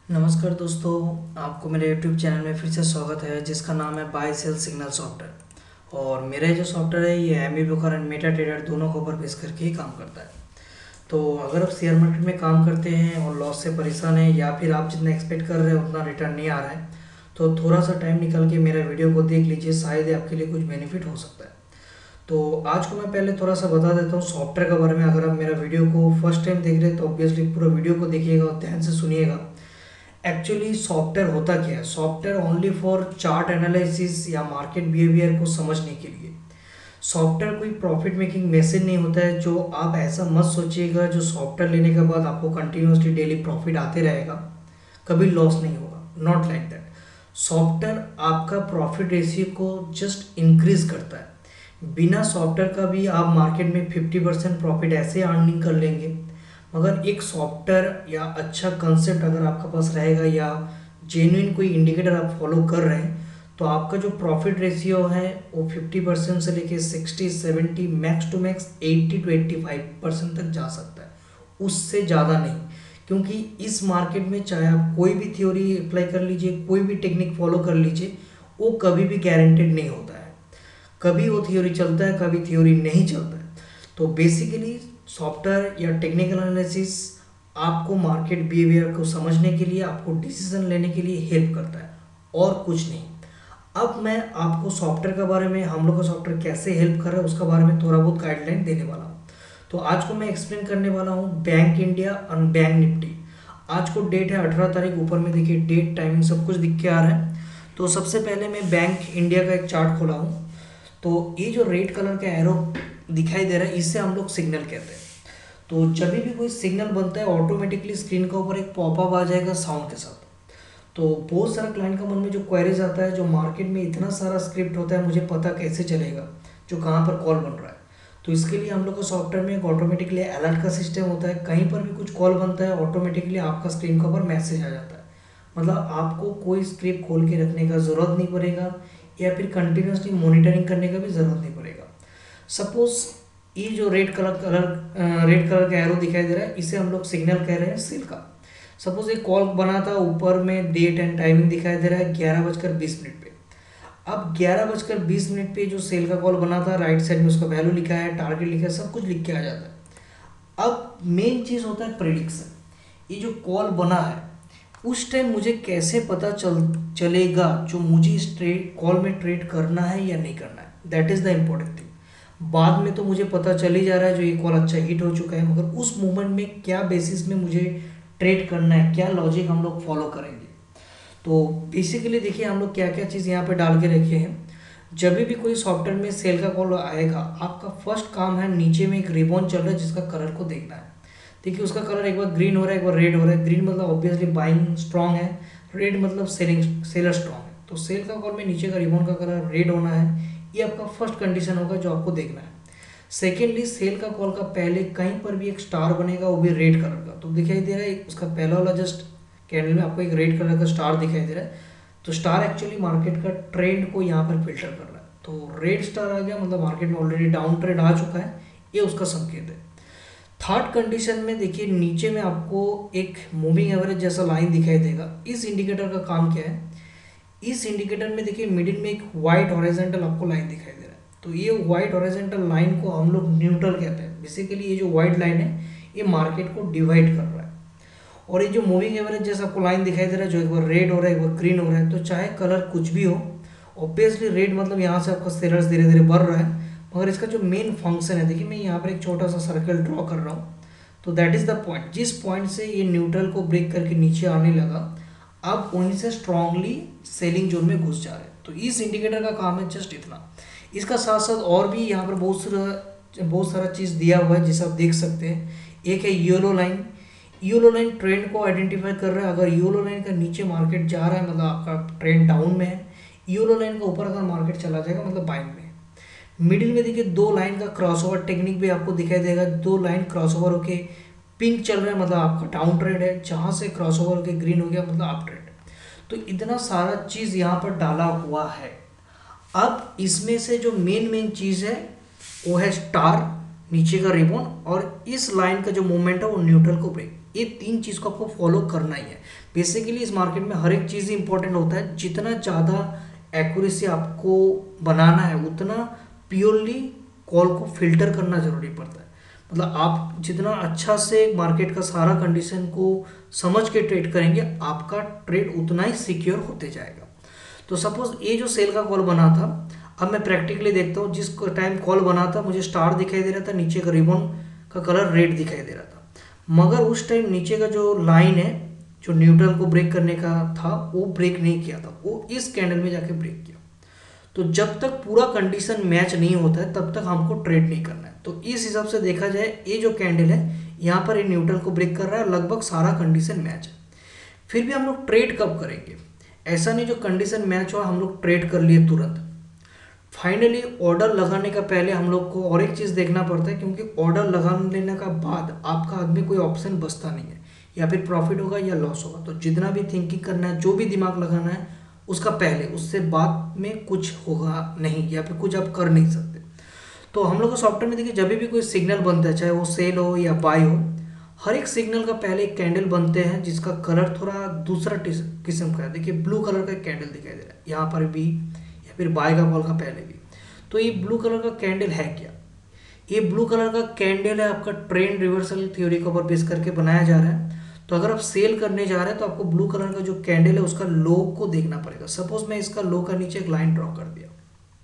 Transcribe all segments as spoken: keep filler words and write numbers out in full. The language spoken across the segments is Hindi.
नमस्कार दोस्तों, आपको मेरे यूट्यूब चैनल में फिर से स्वागत है जिसका नाम है बाय सेल सिग्नल सॉफ्टवेयर। और मेरा जो सॉफ्टवेयर है ये एमीब्रोकर एंड मेटा ट्रेडर दोनों के ऊपर बेस करके ही काम करता है। तो अगर आप शेयर मार्केट में काम करते हैं और लॉस से परेशान हैं या फिर आप जितना एक्सपेक्ट कर रहे हैं उतना रिटर्न नहीं आ रहा है तो थोड़ा सा टाइम निकाल के मेरा वीडियो को देख लीजिए, शायद ही आपके लिए कुछ बेनिफिट हो सकता है। तो आज को मैं पहले थोड़ा सा बता देता हूँ सॉफ्टवेयर के बारे में। अगर आप मेरा वीडियो को फर्स्ट टाइम देख रहे हैं तो ऑब्वियसली पूरा वीडियो को देखिएगा और ध्यान से सुनिएगा। एक्चुअली सॉफ्टवेयर होता क्या है? Software only for chart analysis या मार्केट बिहेवियर को समझने के लिए। सॉफ्टवेयर कोई प्रॉफिट मेकिंग मशीन नहीं होता है। जो आप ऐसा मत सोचिएगा जो सॉफ्टवेयर लेने के बाद आपको कंटिन्यूसली डेली प्रॉफिट आते रहेगा, कभी लॉस नहीं होगा। Not like that. सॉफ्टवेयर आपका प्रॉफिट रेशियो को जस्ट इंक्रीज करता है। बिना सॉफ्टवेयर का भी आप मार्केट में फिफ्टी परसेंट प्रॉफिट ऐसे अर्निंग कर लेंगे, मगर एक सॉफ्टवेयर या अच्छा कंसेप्ट अगर आपके पास रहेगा या जेन्युइन कोई इंडिकेटर आप फॉलो कर रहे हैं तो आपका जो प्रॉफिट रेशियो है वो फिफ्टी परसेंट से लेके sixty seventy max to max eighty to eighty five percent तक जा सकता है, उससे ज़्यादा नहीं। क्योंकि इस मार्केट में चाहे आप कोई भी थ्योरी अप्लाई कर लीजिए, कोई भी टेक्निक फॉलो कर लीजिए, वो कभी भी गारंटेड नहीं होता है। कभी वो थ्योरी चलता है, कभी थ्योरी नहीं चलता है। तो बेसिकली सॉफ्टवेयर या टेक्निकल एनालिसिस आपको मार्केट बिहेवियर को समझने के लिए, आपको डिसीजन लेने के लिए हेल्प करता है और कुछ नहीं। अब मैं आपको सॉफ्टवेयर के बारे में, हम लोग का सॉफ्टवेयर कैसे हेल्प कर रहा है उसके बारे में थोड़ा बहुत गाइडलाइन देने वाला हूँ। तो आज को मैं एक्सप्लेन करने वाला हूँ बैंक इंडिया और बैंक निफ्टी। आज को डेट है अठारह तारीख, ऊपर में देखिए डेट, टाइमिंग सब कुछ दिख के आ रहा है। तो सबसे पहले मैं बैंक इंडिया का एक चार्ट खोला हूँ। तो ये जो रेड कलर का एरो दिखाई दे रहा है इससे हम लोग सिग्नल कहते हैं। तो जब भी कोई सिग्नल बनता है ऑटोमेटिकली स्क्रीन के ऊपर एक पॉपअप आ जाएगा साउंड के साथ। तो बहुत सारा क्लाइंट का मन में जो क्वेरीज आता है, जो मार्केट में इतना सारा स्क्रिप्ट होता है, मुझे पता कैसे चलेगा जो कहाँ पर कॉल बन रहा है। तो इसके लिए हम लोग का सॉफ्टवेयर में एक ऑटोमेटिकली अलर्ट का सिस्टम होता है। कहीं पर भी कुछ कॉल बनता है ऑटोमेटिकली आपका स्क्रीन के ऊपर मैसेज आ जाता है। मतलब आपको कोई स्क्रिप्ट खोल के रखने का ज़रूरत नहीं पड़ेगा या फिर कंटिन्यूसली मॉनिटरिंग करने का भी ज़रूरत नहीं पड़ेगा। सपोज ये जो red colour colour red colour का एरो दिखाई दे रहा है इसे हम लोग सिग्नल कह रहे हैं सेल का। सपोज एक कॉल बना था, ऊपर में डेट एंड टाइमिंग दिखाई दे रहा है ग्यारह बजकर बीस मिनट पे। अब ग्यारह बजकर बीस मिनट पे जो सेल का कॉल बना था, राइट साइड में उसका वैल्यू लिखा है, टारगेट लिखा है, सब कुछ लिख के आ जाता है। अब मेन चीज़ होता है प्रेडिक्शन। ये जो कॉल बना है उस टाइम मुझे कैसे पता चल चलेगा जो मुझे इस ट्रेड कॉल में ट्रेड करना है या नहीं करना है। That is the important thing. बाद में तो मुझे पता चल ही जा रहा है जो ये कॉल अच्छा हिट हो चुका है, मगर उस मोमेंट में क्या बेसिस में मुझे ट्रेड करना है, क्या लॉजिक हम लोग फॉलो करेंगे। तो बेसिकली देखिए हम लोग क्या क्या चीज़ यहाँ पे डाल के रखे हैं। जब भी कोई सॉफ्टवेयर में सेल का कॉल आएगा, आपका फर्स्ट काम है नीचे में एक रिबॉन चल रहा है जिसका कलर को देखना है। देखिए उसका कलर एक बार ग्रीन हो रहा है, एक बार रेड हो रहा है। ग्रीन मतलब ऑब्वियसली बाइंग स्ट्रांग है, रेड मतलब सेलिंग सेलर स्ट्रांग है। तो सेल का कॉल में नीचे का रिबॉन का कलर रेड होना है, ये आपका फर्स्ट कंडीशन होगा जो आपको देखना है। सेकेंडली सेल का कॉल का पहले कहीं पर भी एक स्टार बनेगा, वो भी रेड कलर का। तो दिखाई दे रहा है उसका पहला वाला जस्ट कैंडल में आपको एक रेड कलर का स्टार दिखाई दे रहा है। तो स्टार एक्चुअली मार्केट का ट्रेंड को यहाँ पर फिल्टर कर रहा है। तो रेड स्टार आ गया मतलब मार्केट में ऑलरेडी डाउन ट्रेंड आ चुका है, ये उसका संकेत है। थर्ड कंडीशन में देखिए नीचे में आपको एक मूविंग एवरेज जैसा लाइन दिखाई देगा। इस इंडिकेटर का काम क्या है? इस इंडिकेटर में देखिए मिडिल में एक वाइट हॉरिजॉन्टल आपको लाइन दिखाई दे रहा है। तो ये वाइट हॉरिजॉन्टल लाइन को हम लोग न्यूट्रल कहते हैं। बेसिकली ये जो वाइट लाइन है ये मार्केट को डिवाइड कर रहा है। और ये जो मूविंग एवरेज जैसा आपको लाइन दिखाई दे रहा है जो एक बार रेड हो रहा है एक बार ग्रीन हो रहा है, तो चाहे कलर कुछ भी हो, ऑब्वियसली रेड मतलब यहाँ से आपका सेलर्स धीरे धीरे बढ़ रहा है, मगर इसका जो मेन फंक्शन है, देखिए मैं यहाँ पर एक छोटा सा सर्कल ड्रॉ कर रहा हूँ। तो दैट इज़ द पॉइंट, जिस पॉइंट से ये न्यूट्रल को ब्रेक करके नीचे आने लगा, अब वहीं से स्ट्रांगली सेलिंग जोन में घुस जा रहे हैं। तो इस इंडिकेटर का काम है जस्ट इतना। इसका साथ साथ और भी यहाँ पर बहुत सारा बहुत सारा चीज़ दिया हुआ है जिसे आप देख सकते हैं। एक है yellow line. Yellow line trend को आइडेंटिफाई कर रहा है। अगर येलो लाइन का नीचे मार्केट जा रहा है मतलब आपका ट्रेंड डाउन में है। येलो लाइन का ऊपर अगर मार्केट चला जाएगा मतलब बाइंग में है। मिडिल में देखिए दो लाइन का क्रॉसओवर टेक्निक भी आपको दिखाई देगा। दो लाइन क्रॉसओवर होके पिंक चल रहा है मतलब आपका डाउन ट्रेंड है, जहाँ से क्रॉसओवर होके ग्रीन हो गया मतलब अप ट्रेंड। तो इतना सारा चीज़ यहाँ पर डाला हुआ है। अब इसमें से जो मेन मेन चीज़ है वो है स्टार, नीचे का रिबन, और इस लाइन का जो मूवमेंट है वो न्यूट्रल को ब्रेक ये तीन चीज़ को आपको फॉलो करना ही है। बेसिकली इस मार्केट में हर एक चीज़ इंपॉर्टेंट होता है। जितना ज़्यादा एक्यूरेसी आपको बनाना है उतना प्योरली कॉल को फिल्टर करना जरूरी पड़ता है। मतलब आप जितना अच्छा से मार्केट का सारा कंडीशन को समझ के ट्रेड करेंगे, आपका ट्रेड उतना ही सिक्योर होते जाएगा। तो सपोज ये जो सेल का कॉल बना था, अब मैं प्रैक्टिकली देखता हूँ, जिस टाइम कॉल बना था मुझे स्टार दिखाई दे रहा था, नीचे का रिबन का कलर रेड दिखाई दे रहा था, मगर उस टाइम नीचे का जो लाइन है जो न्यूट्रल को ब्रेक करने का था वो ब्रेक नहीं किया था, वो इस कैंडल में जाके ब्रेक किया। तो जब तक पूरा कंडीशन मैच नहीं होता है तब तक हमको ट्रेड नहीं करना है। तो इस हिसाब से देखा जाए ये जो कैंडल है यहाँ पर ये न्यूट्रल को ब्रेक कर रहा है, लगभग सारा कंडीशन मैच है। फिर भी हम लोग ट्रेड कब करेंगे? ऐसा नहीं जो कंडीशन मैच हुआ हम लोग ट्रेड कर लिए तुरंत। फाइनली ऑर्डर लगाने का पहले हम लोग को और एक चीज़ देखना पड़ता है, क्योंकि ऑर्डर लगा लेने का बाद आपका हाथ में कोई ऑप्शन बचता नहीं है, या फिर प्रॉफिट होगा या लॉस होगा। तो जितना भी थिंकिंग करना है, जो भी दिमाग लगाना है उसका पहले, उससे बाद में कुछ होगा नहीं, या फिर कुछ आप कर नहीं सकते। तो हम लोग को सॉफ्टवेयर में देखिए, जब भी कोई सिग्नल बनता है, चाहे वो सेल हो या बाय हो, हर एक सिग्नल का पहले एक कैंडल बनते हैं जिसका कलर थोड़ा दूसरा किस्म का है। देखिए ब्लू कलर का एक कैंडल दिखाई दे रहा है यहाँ पर भी, या फिर बाय का कॉल का पहले भी। तो ये ब्लू कलर का कैंडल है क्या? ये ब्लू कलर का कैंडल है आपका ट्रेंड रिवर्सल थ्योरी के ऊपर बेस करके बनाया जा रहा है। तो अगर आप सेल करने जा रहे हैं तो आपको ब्लू कलर का जो कैंडल है उसका लो को देखना पड़ेगा। सपोज मैं इसका लो का नीचे एक लाइन ड्रॉ कर दिया,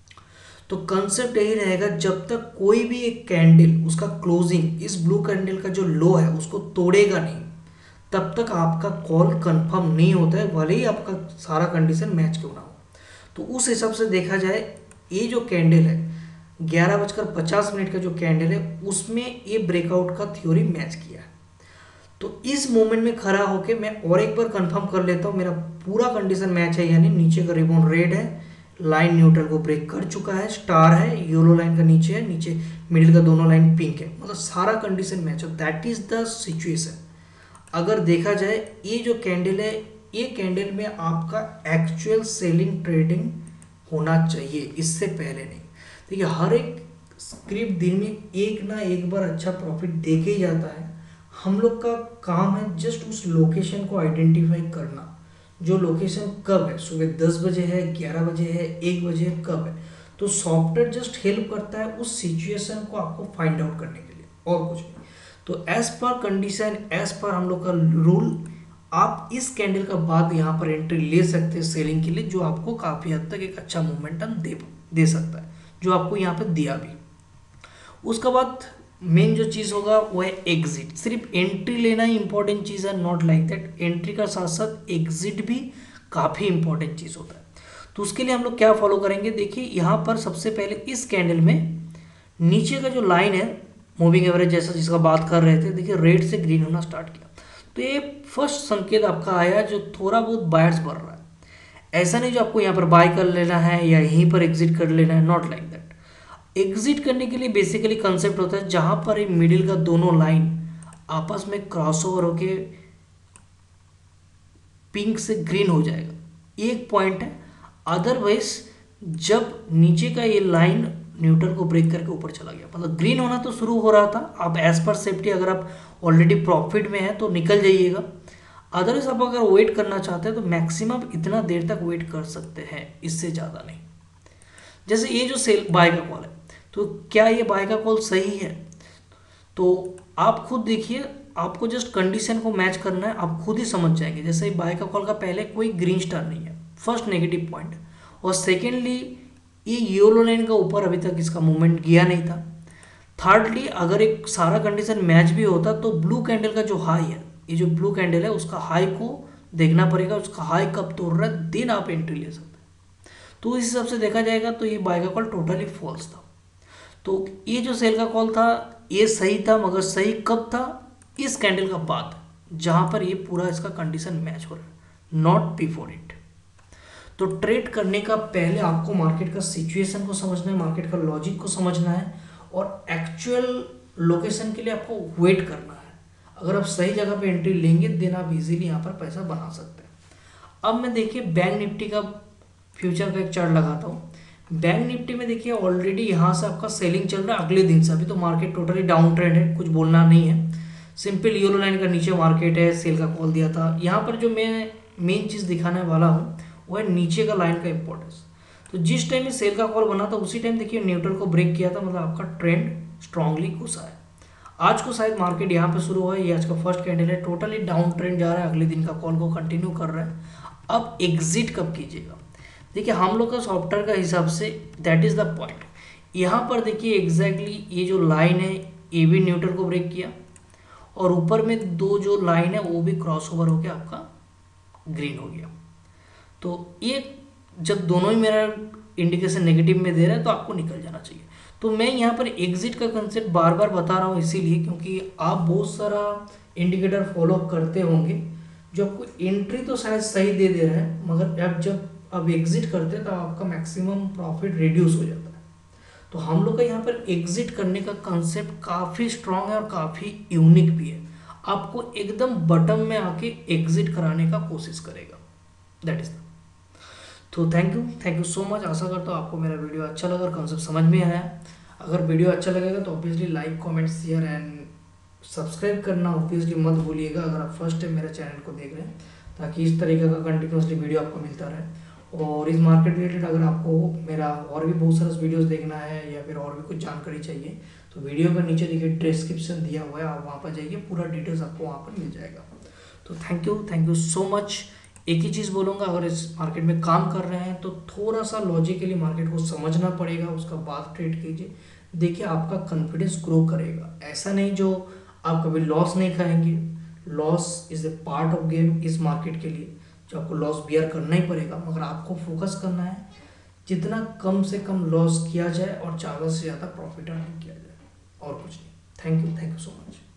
तो कंसेप्ट यही रहेगा, जब तक कोई भी एक कैंडल उसका क्लोजिंग इस ब्लू कैंडल का जो लो है उसको तोड़ेगा नहीं, तब तक आपका कॉल कंफर्म नहीं होता है, भले ही आपका सारा कंडीशन मैच क्यों ना हो। तो उस हिसाब से देखा जाए ये जो कैंडल है ग्यारह बजकर पचास मिनट का जो कैंडल है उसमें ये ब्रेकआउट का थ्योरी मैच किया है। तो इस मोमेंट में खड़ा होके मैं और एक बार कंफर्म कर लेता हूँ मेरा पूरा कंडीशन मैच है, यानी नीचे का रिबन रेड है, लाइन न्यूट्रल को ब्रेक कर चुका है, स्टार है, येलो लाइन का नीचे है, नीचे मिडिल का दोनों लाइन पिंक है, मतलब सारा कंडीशन मैच है। That is the situation. अगर देखा जाए ये जो कैंडल है, ये कैंडल में आपका एक्चुअल सेलिंग ट्रेडिंग होना चाहिए, इससे पहले नहीं। देखिए हर एक स्क्रिप्ट दिन में एक ना एक बार अच्छा प्रॉफिट देके ही जाता है। हम लोग का काम है जस्ट उस लोकेशन को आइडेंटिफाई करना, जो लोकेशन कब है, सुबह दस बजे है, ग्यारह बजे है, एक बजे है, कब है। तो सॉफ्टवेयर जस्ट हेल्प करता है उस सिचुएशन को आपको फाइंड आउट करने के लिए, और कुछ नहीं। तो as per condition, as per हम लोग का रूल, आप इस कैंडल का बाद यहाँ पर एंट्री ले सकते हैं सेलिंग के लिए, जो आपको काफ़ी हद तक एक अच्छा मोमेंटम दे दे सकता है, जो आपको यहाँ पे दिया भी। उसके बाद मेन जो चीज़ होगा वो है एग्जिट। सिर्फ एंट्री लेना ही इंपॉर्टेंट चीज़ है, नॉट लाइक दैट। एंट्री का साथ साथ एग्जिट भी काफ़ी इंपॉर्टेंट चीज़ होता है। तो उसके लिए हम लोग क्या फॉलो करेंगे, देखिए यहाँ पर सबसे पहले इस कैंडल में नीचे का जो लाइन है मूविंग एवरेज जैसा जिसका बात कर रहे थे, देखिए रेड से ग्रीन होना स्टार्ट किया। तो ये फर्स्ट संकेत आपका आया जो थोड़ा बहुत बायर्स बढ़ रहा है। ऐसा नहीं जो आपको यहाँ पर बाय कर लेना है या यहीं पर एग्जिट कर लेना है, नॉट लाइक दैट। एग्जिट करने के लिए बेसिकली कंसेप्ट होता है जहां पर ये मिडिल का दोनों लाइन आपस में क्रॉसओवर होके पिंक से ग्रीन हो जाएगा, एक पॉइंट है। अदरवाइज जब नीचे का ये लाइन न्यूट्रल को ब्रेक करके ऊपर चला गया, मतलब ग्रीन होना तो शुरू हो रहा था, आप एज पर सेफ्टी अगर आप ऑलरेडी प्रॉफिट में है तो निकल जाइएगा। अदरवाइज आप अगर वेट करना चाहते हैं तो मैक्सिमम इतना देर तक वेट कर सकते हैं, इससे ज़्यादा नहीं। जैसे ये जो सेल बाय का कॉल है, तो क्या ये बाय का कॉल सही है? तो आप खुद देखिए, आपको जस्ट कंडीशन को मैच करना है, आप खुद ही समझ जाएंगे। जैसे बाय का कॉल का पहले कोई ग्रीन स्टार नहीं है, फर्स्ट नेगेटिव पॉइंट। और सेकेंडली ये येलो लाइन का ऊपर अभी तक इसका मूवमेंट गया नहीं था। थर्डली अगर एक सारा कंडीशन मैच भी होता तो ब्लू कैंडल का जो हाई है, ये जो ब्लू कैंडल है उसका हाई को देखना पड़ेगा, उसका हाई कब तोड़ रहा है, देन आप एंट्री ले सकते हैं। तो इस हिसाब से देखा जाएगा तो ये बाय का कॉल टोटली फॉल्स था। तो ये जो सेल का कॉल था ये सही था, मगर सही कब था? इस कैंडल का बाद, जहां पर ये पूरा इसका कंडीशन मैच हो रहा है, नॉट बिफोर इट। तो ट्रेड करने का पहले आपको मार्केट का सिचुएशन को समझना है, मार्केट का लॉजिक को समझना है, और एक्चुअल लोकेशन के लिए आपको वेट करना है। अगर आप सही जगह पे एंट्री लेंगे देन आप इजीली यहाँ पर पैसा बना सकते हैं। अब मैं देखिए बैंक निफ्टी का फ्यूचर का एक चार्ट लगाता हूँ। बैंक निफ्टी में देखिए ऑलरेडी यहाँ से आपका सेलिंग चल रहा है अगले दिन से। अभी तो मार्केट टोटली डाउन ट्रेंड है, कुछ बोलना नहीं है। सिंपल येलो लाइन का नीचे मार्केट है, सेल का कॉल दिया था। यहाँ पर जो मैं मेन चीज़ दिखाने वाला हूँ वो है नीचे का लाइन का इंपॉर्टेंस। तो जिस टाइम में सेल का कॉल बना था उसी टाइम देखिए न्यूट्रल को ब्रेक किया था, मतलब आपका ट्रेंड स्ट्रांगली घुसा है। आज को शायद मार्केट यहाँ पे शुरू हुआ है, ये आज का फर्स्ट कैंडल है, टोटली डाउन ट्रेंड जा रहा है, अगले दिन का कॉल को कंटिन्यू कर रहा है। अब एग्जिट कब कीजिएगा, देखिए हम लोग का सॉफ्टवेयर का हिसाब say that is the point. यहाँ पर देखिए एग्जैक्टली ये जो लाइन है ये भी न्यूट्रल को ब्रेक किया और ऊपर में दो जो लाइन है वो भी क्रॉस ओवर होकर आपका ग्रीन हो गया। तो ये जब दोनों ही मेरा इंडिकेशन नेगेटिव में दे रहा है तो आपको निकल जाना चाहिए। तो मैं यहाँ पर एग्जिट का कंसेप्ट बार बार बता रहा हूँ इसीलिए क्योंकि आप बहुत सारा इंडिकेटर फॉलो करते होंगे जो आपको एंट्री तो शायद सही दे दे रहा है, मगर अब जब अब एग्जिट करते हैं तो आपका मैक्सिमम प्रॉफिट रिड्यूस हो जाता है। तो हम लोग का यहाँ पर एग्जिट करने का कंसेप्ट काफ़ी स्ट्रांग है और काफ़ी यूनिक भी है, आपको एकदम बटन में आके एग्जिट कराने का कोशिश करेगा, दैट इज द। तो thank you thank you so much. आशा करता हूँ आपको मेरा वीडियो अच्छा लगा और कंसेप्ट समझ में आया। अगर वीडियो अच्छा लगेगा तो obviously like comment share and subscribe करना ऑब्वियसली मत भूलिएगा अगर आप फर्स्ट टाइम मेरे चैनल को देख रहे हैं, ताकि इस तरीके का कंटिन्यूसली वीडियो आपको मिलता रहे। और इस मार्केट रिलेटेड अगर आपको मेरा और भी बहुत सारा वीडियोस देखना है या फिर और भी कुछ जानकारी चाहिए तो वीडियो का नीचे देखिए डिस्क्रिप्शन दिया हुआ है, आप वहाँ पर जाइए, पूरा डिटेल्स आपको वहाँ पर मिल जाएगा। तो thank you thank you so much. एक ही चीज़ बोलूँगा, अगर इस मार्केट में काम कर रहे हैं तो थोड़ा सा लॉजिकली मार्केट को समझना पड़ेगा, उसका बाद ट्रेड कीजिए, देखिए आपका कॉन्फिडेंस ग्रो करेगा। ऐसा नहीं जो आप कभी लॉस नहीं खाएंगे, loss is a part of game इस मार्केट के लिए, जो आपको लॉस बियर करना ही पड़ेगा, मगर आपको फोकस करना है जितना कम से कम लॉस किया जाए और ज़्यादा से ज़्यादा प्रॉफिट अर्निंग किया जाए, और कुछ नहीं। Thank you thank you so much.